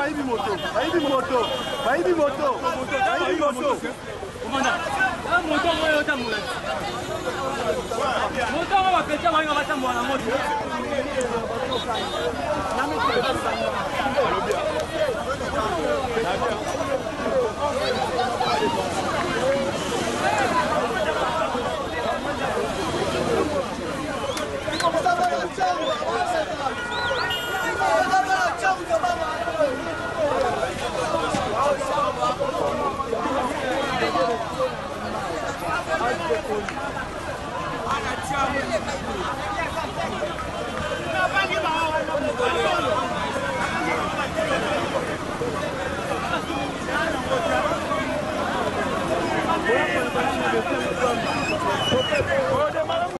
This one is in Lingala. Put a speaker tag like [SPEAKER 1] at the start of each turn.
[SPEAKER 1] bayibi moto. Bayibi moto. Bayibi moto. Bayibi moto. Moto moyo tamula. Moto wa pesa wa ngaba tamula moto.
[SPEAKER 2] Ana